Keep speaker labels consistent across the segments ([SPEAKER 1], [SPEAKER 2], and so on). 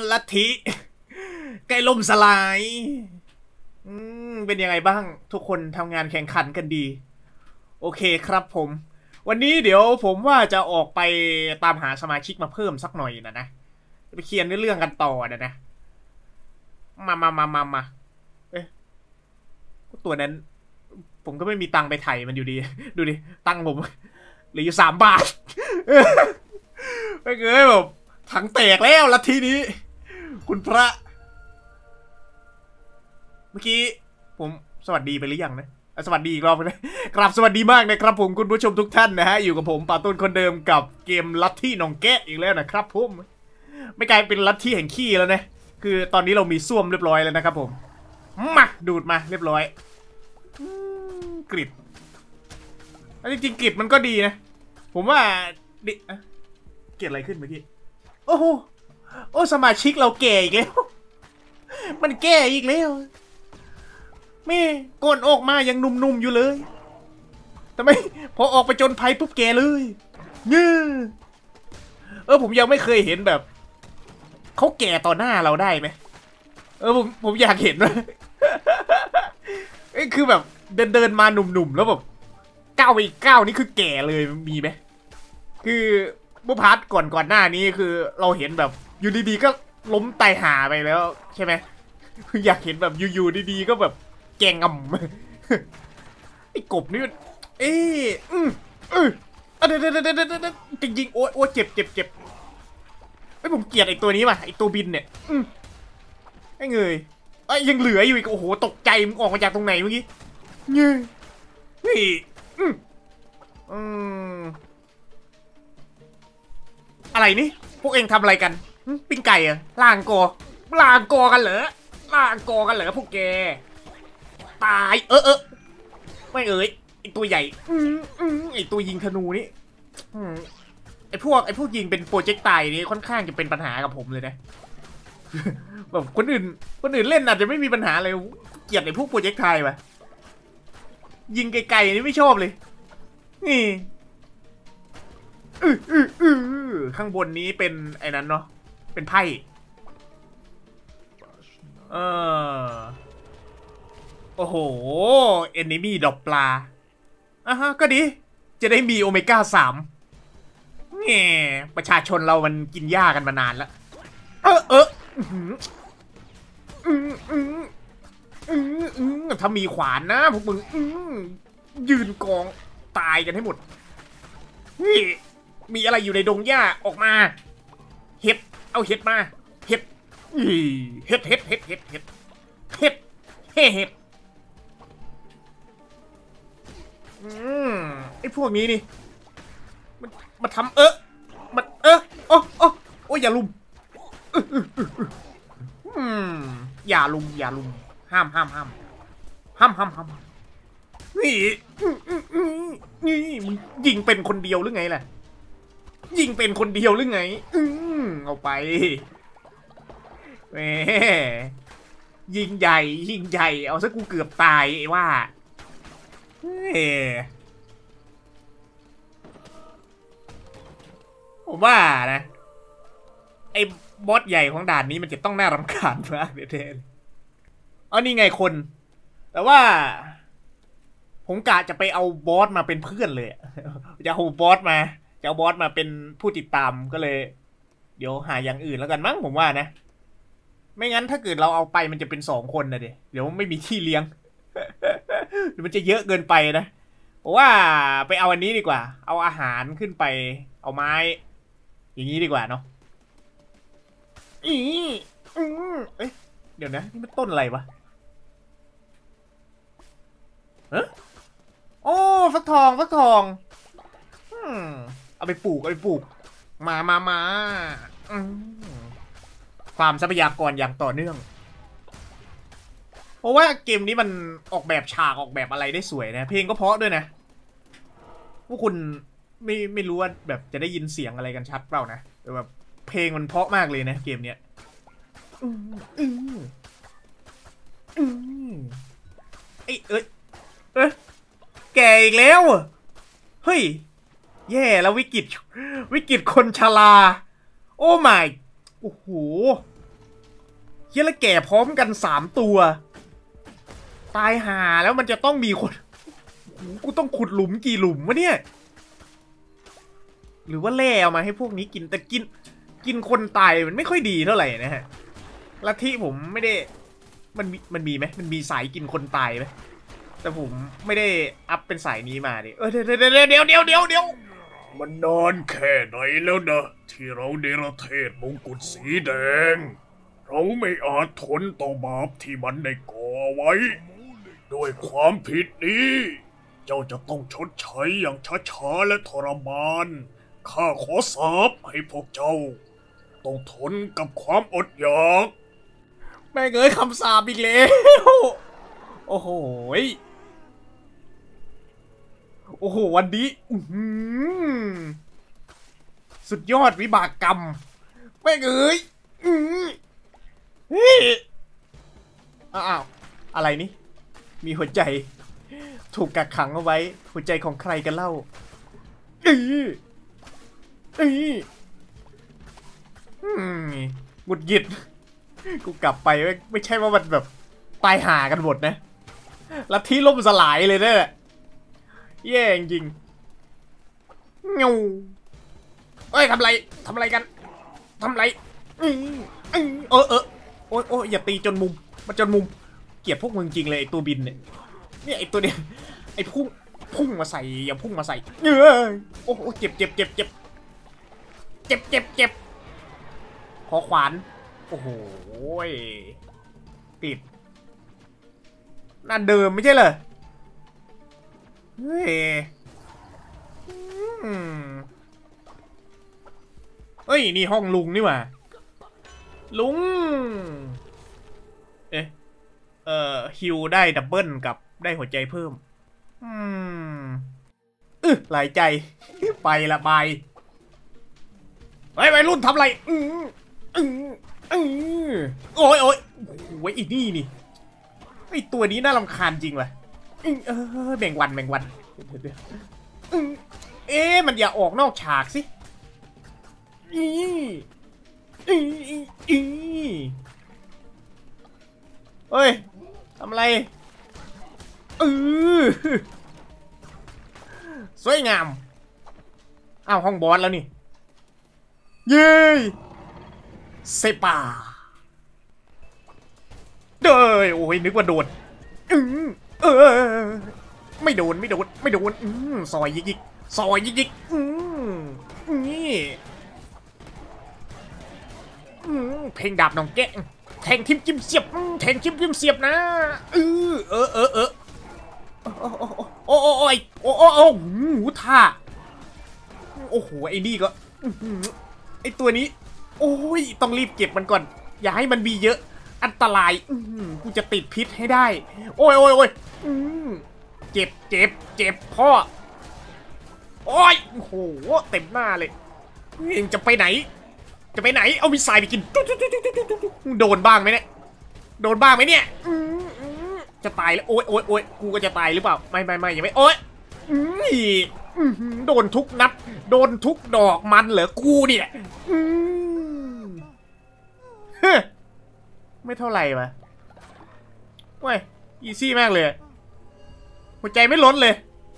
[SPEAKER 1] ลัทธิใกล้ล่มสลายเป็นยังไงบ้างทุกคนทำงานแข่งขันกันดีโอเคครับผมวันนี้เดี๋ยวผมว่าจะออกไปตามหาสมาชิกมาเพิ่มสักหน่อยนะไปเคลียร์เรื่องกันต่อนะมาเอ๊ะตัวนั้นผมก็ไม่มีตังค์ไปไถ่มันอยู่ดีดูดิตังค์ผมเหลืออยู่3 บาทไม่เคยแบบถังแตกแล้วลัทธินี้คุณพระเมื่อกี้ผมสวัสดีไปหรือยังนะสวัสดีอีกรอบนะกราบสวัสดีมากนะครับผมคุณผู้ชมทุกท่านนะฮะอยู่กับผมป่าต้นคนเดิมกับเกมลัทธิหนองแกะอีกแล้วนะครับผมไม่กลายเป็นลัทธิแห่งขี้แล้วนะคือตอนนี้เรามีส้วมเรียบร้อยแล้วนะครับผมมาดูดมาเรียบร้อยกริดจริงๆกริดมันก็ดีนะผมว่าเกิดอะไรขึ้นเมื่อกี้โอ้โหสมาชิกเราแก่อีกแล้วมันแก่อีกแล้วแม่ก้นออกมายังนุ่มๆอยู่เลยแต่ไม่พอออกไปจนภัยปุ๊บแก่เลยเงี้ยผมยังไม่เคยเห็นแบบเขาแก่ต่อหน้าเราได้ไหมผมอยากเห็นว่าคือแบบเดินมาหนุ่มๆแล้วแบบก้าวไปอีกก้าวนี่คือแก่เลยมีไหมคือเมื่อพาร์ทก่อนหน้านี้คือเราเห็นแบบอยู่ดีๆก็ล้มตายหาไปแล้วใช่ไหมอยากเห็นแบบอยู่ดีๆก็แบบแกงอ่ำไอ้กบนี่เดี๋ยวจริงๆโอ้เจ็บผมเกลียดไอ้ตัวนี้ว่ะไอ้ตัวบินเนี่ยไอ้เงยยังเหลืออยู่อีกโอ้โหตกใจมึงออกมาจากตรงไหนเมื่อกี้เงยนี่อะไรนี่พวกเองทำอะไรกันปิ้งไก่อะล่างกอกันเหรอพวกแกตายไม่ไอตัวใหญ่ไอตัวยิงธนูนี่ไอพวกยิงเป็นโปรเจกต์ไตนี่ค่อนข้างจะเป็นปัญหากับผมเลยนะแบบคนอื่นเล่นอาจจะไม่มีปัญหาเลยเกลียดไอพวกโปรเจกต์ไทยว่ะยิงไกลๆนี่ไม่ชอบเลยนี่ข้างบนนี้เป็นไอ้นั้นเนาะเป็นไพ่โอ้โหเอนนิมี่ดอกปลาก็ดีจะได้มีโอเมก้า3แง่ประชาชนเรามันกินหญ้ากันมานานแล้วถ้ามีขวานนะพวกมึงยืนกองตายกันให้หมดนี่มีอะไรอยู่ในดงหญ้าออกมาเห็ดเอาเห็ดมาเห็ดไอ้พวกนี้นี่มันทำมันโอ้ยอย่าลุมอย่าลุมห้ามนี่มึงยิงเป็นคนเดียวหรือไงล่ะยิงเป็นคนเดียวหรือไงเอาไปแหมยิงใหญ่เอาซะกูเกือบตายไอ้ว่าผมว่านะไอ้บอสใหญ่ของด่านนี้มันจะต้องน่ารำคาญมากเท่ๆนี่ไงคนแต่ว่าผมกะจะไปเอาบอสมาเป็นเพื่อนเลยจะเอาบอสมาเป็นผู้ติดตามก็เลยเดี๋ยวหาอย่างอื่นแล้วกันมั้งผมว่านะไม่งั้นถ้าเกิดเราเอาไปมันจะเป็น2 คนนะเดี๋ยวไม่มีที่เลี้ยงเดี๋ยวมันจะเยอะเกินไปนะผมว่าไปเอาอันนี้ดีกว่าเอาอาหารขึ้นไปเอาไม้อย่างนี้ดีกว่าเนาะเดี๋ยวนะนี่มันต้นอะไรวะโอ้ฟักทองเอาไปปลูกมาฟาร์มทรัพยากรอย่างต่อเนื่องเพราะว่าเกมนี้มันออกแบบฉากออกแบบอะไรได้สวยนะเพลงก็เพราะด้วยนะพวกคุณไม่รู้ว่าแบบจะได้ยินเสียงอะไรกันชัดเปล่านะแต่แบบเพลงมันเพราะมากเลยนะเกมเนี้ยแกอีกแล้วเฮ้ยแย่แล้ววิกฤตคนชราโอ้ไม่โอ้โหเฮียแล้วแก่พร้อมกัน3 ตัวตายห่าแล้วมันจะต้องมีคนกูต้องขุดหลุมกี่หลุมวะเนี่ยหรือว่าแล่เอามาให้พวกนี้กินแต่กินคนตายมันไม่ค่อยดีเท่าไหร่นะฮะลัทธิผมไม่ได้มันมีไหมมันมีสายกินคนตายไหมแต่ผมไม่ได้อัพเป็นสายนี้มาดิเดี๋ยวมันนานแค่ไหนแล้วนะที่เราเนรเทศมงกุฎสีแดงเราไม่อาจทนต่อบาปที่มันได้ก่อไว้ด้วยความผิดนี้เจ้าจะต้องชดใช้อย่างช้าๆและทรมานข้าขอสาปให้พวกเจ้าต้องทนกับความอดอยากแม่งเอ้ยคำสาปอีกแล้วโอ้โหวันนี้สุดยอดวิบากกรรมแม่งเอ้ยอ้าวอะไรนี่มีหัวใจถูกกักขังเอาไว้หัวใจของใครกันเล่าหงุดหงิดกูกลับไปไม่ใช่ว่ามันแบบตายห่ากันหมดนะลัทธิล่มสลายเลยเนี่ยแย่จริงงูเอ้ยทำไรกันทำไรโอ้ยอย่าตีจนมุมมันจนมุมเกลียดพวกมึงจริงเลยไอตัวบินเนี่ยไอตัวเนี้ยไอพุ่งมาใส่อย่าพุ่งมาใส่โอ้เจ็บขอขวานโอ้โหติดน่าเดิมไม่ใช่เหรอเฮ้ยนี่ห้องลุงนี่หว่าลุงฮิวได้ดับเบิลกับได้หัวใจเพิ่มหลายใจไปละไปวัยรุ่นทำอะไรโอ้ยอีนี่ไอตัวนี้น่ารำคาญจริงว่ะแบ่งวันมันอย่าออกนอกฉากสิเฮ้ยทำอะไรสวยงามอ้าวห้องบอสแล้วนี่เย้เซปาเด้อโอ้ยนึกว่าโดนไม่โดนซอยยิกนี่เพลงดาบน้องแกะแทงทิมจิ้มเสียบแทงทิมจิ้มเสียบนะโอ้หูท่าโอ้โหไอ้นี่ก็ไอ้ตัวนี้โอ้ยต้องรีบเก็บมันก่อนอย่าให้มันมีเยอะอันตรายกูจะติดพิษให้ได้โอ้ยเจ็บพ่อโอ้ยโอ้โหเต็มหน้าเลยเองจะไปไหนเอามิสไซล์ไปกินโดนบ้างไหมเนี่ยจะตายแล้วโอ้ยกูก็จะตายหรือเปล่าไม่ยังไม่โอ้ยโดนทุกนัดโดนทุกดอกมันเหรอกูเนี่ยไม่เท่าไหร่ปะเว้ยอีซี่มากเลยหัวใจไม่ล้นเลย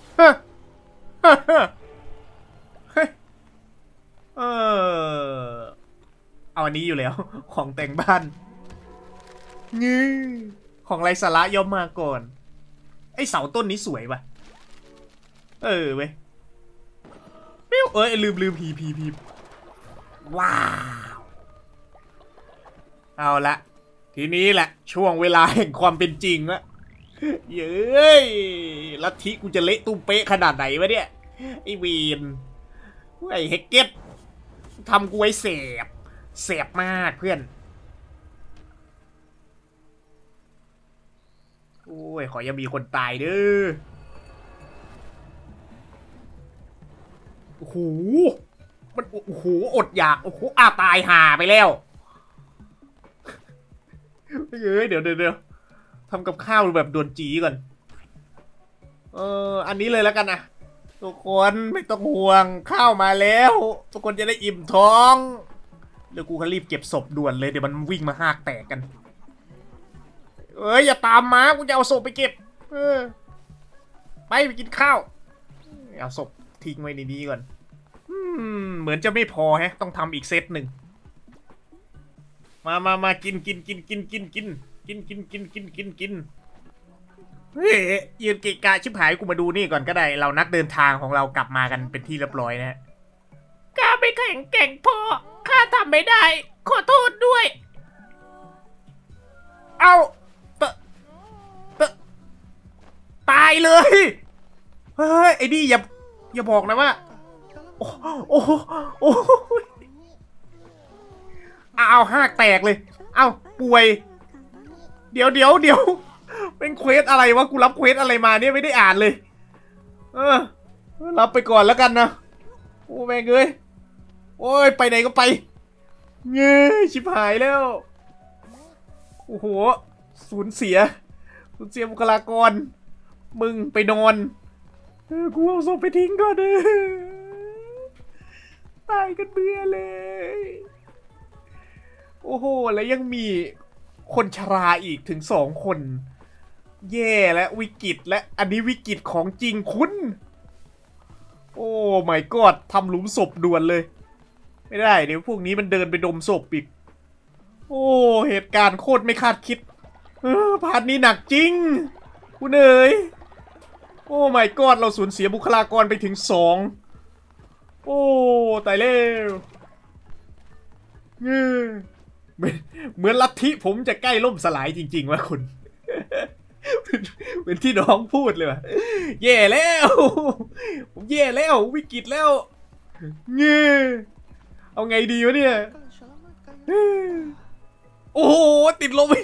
[SPEAKER 1] เอาอันนี้อยู่แล้วของแต่งบ้านงี้ของไรสาระย่อมมาก่อนไอเสาต้นนี้สวยปะเว้ยลืมพีว้าวเอาละทีนี้แหละช่วงเวลาแห่งความเป็นจริงละเย้ยลัทธิกูจะเละตุ้มเป๊ะขนาดไหนวะเนี่ยไอวีนไอเฮกเก็ตทำกูไว้เสบมากเพื่อนโอ้ยขอยังมีคนตายเด้อโอ้โหมันโอ้โหอดอยากโอ้โหตายห่าไปแล้วเดี๋ยวทำกับข้าวแบบด่วนจีก่อนอันนี้เลยแล้วกันนะทุกคนไม่ต้องห่วงข้าวมาแล้วทุกคนจะได้อิ่มท้องเดี๋ยวกูก็รีบเก็บศพด่วนเลยเดี๋ยวมันวิ่งมาหากแตกกันเอ้ยอย่าตามมากูจะเอาศพไปเก็บไปกินข้าวเอาศพทิ้งไว้ในนี้ก่อนเหมือนจะไม่พอแฮะต้องทำอีกเซตหนึ่งมากินเฮ้ยยืนเกะกะชิบหายกูมาดูนี่ก่อนก็ได้เรานักเดินทางของเรากลับมากันเป็นที่เรียบร้อยนะฮะข้าไม่แข็งแกร่งพอข้าทำไม่ได้ขอโทษด้วยเอาตายเลยเฮ้ยไอ้นี่อย่าบอกนะว่าโอ้เอาหักแตกเลยเอาป่วยเดี๋ยวเป็นเควสอะไรวะกูรับเควสอะไรมาเนี่ยไม่ได้อ่านเลยรับไปก่อนแล้วกันนะโอ้แม่งเอ้ยโอ้ยไปไหนก็ไปเงยชิบหายแล้วโอ้โหสูญเสียบุคลากรมึงไปนอนกูเอาศพไปทิ้งก่อนตายกันเบื่อเลยโอ้โหแล้วยังมีคนชราอีกถึง2 คนแย่และวิกฤตและอันนี้วิกฤตของจริงคุณโอ้ my god ทำหลุมศพด่วนเลยไม่ได้เดี๋ยวพวกนี้มันเดินไปดมศพอีกโอ้เหตุการณ์โคตรไม่คาดคิดพาร์ทนี้หนักจริงคุณเอ๋ยโอ้ my god เราสูญเสียบุคลากรไปถึง2โอ้ตายแล้วเหมือนลัทธิผมจะใกล้ล่มสลายจริงๆวะคุณเป็นที่น้องพูดเลยว่ะแย่แล้วผมแย่แล้ววิกฤตแล้วเอาไงดีวะเนี่ยโอ้โหติดลมอีก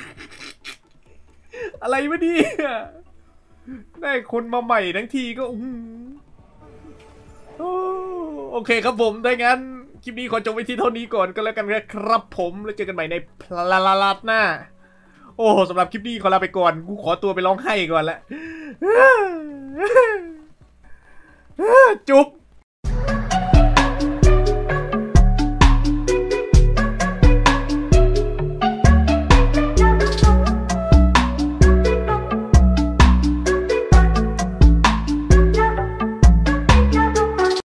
[SPEAKER 1] อะไรวะเนี่ยได้คนมาใหม่ทั้งทีก็โอเคครับผมถ้างั้นคลิปนี้ขอจบไว้ที่เท่านี้ก่อนก็แล้วกันครับผมแล้วเจอกันใหม่ในพลาลาดหน้าโอ้สำหรับคลิปนี้ขอลาไปก่อนกูขอตัวไปร้องไห้ก่อนละจุ๊บ